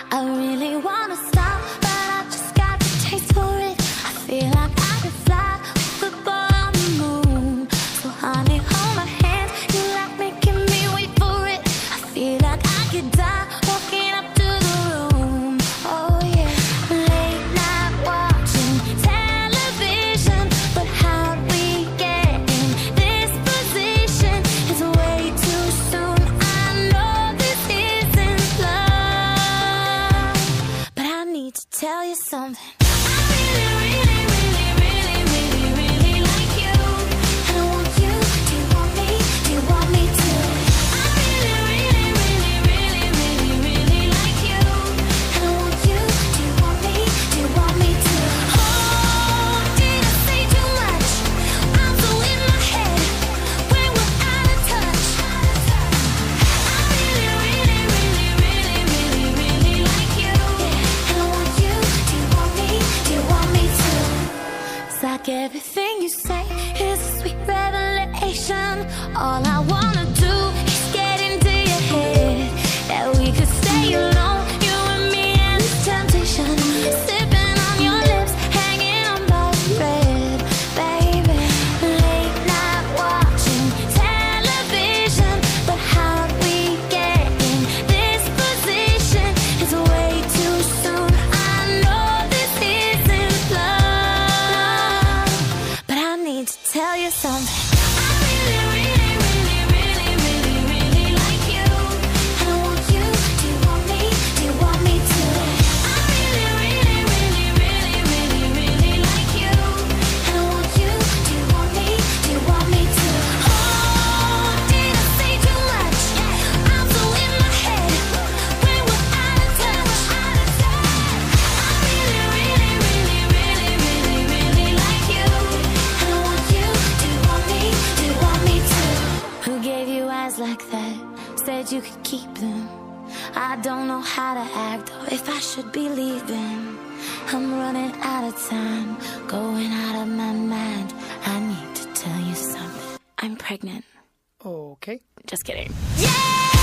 I really wanna stop, but I just got the taste for it. I feel like I could fly with the ball on the moon. So honey, hold my hand, you like making me wait for it. I feel like I could die walking up to the room. Oh yeah, late night watching television, but how'd we get in this position? It's way too soon. I know this isn't love, but I need to tell you something. I really, really, really, really, really, really like you. And I want you. Do you want me? Do you want me to? I really, really, really, really, really, really like you. And I want you. Do you want me? Do you want me to? Oh, did I say too much? I'm so in my head when we're out of touch. I really, really, really, really, really, really like you. And I want you. Do you want me? Do you want me to? It's like everything you say is a sweet revelation. All I wanna do is get into your head. That we could stay alone, you and me and this temptation. Sipping on your lips, hanging on by a thread, baby. Late night watching television, but how'd we get in this position? It's way too soon. I know this isn't love, but I need to tell you something. I really, really, really, really, really, really like you. And I want you. Do you want me? Do you want me to? I really, really, really, really, really, really like you. And I want you. Do you want me? Do you want me to? Oh, did I say too much? I'm so in my head when we're out of touch. I really, really, really, really, really, really like you. And I want you. Do you want me? Do you want me to? Who gave you eyes like that? Said you could keep them. I don't know how to act or if I should be leaving. I'm running out of time, going out of my mind. I need to tell you something. I'm pregnant. Okay. Just kidding. Yeah!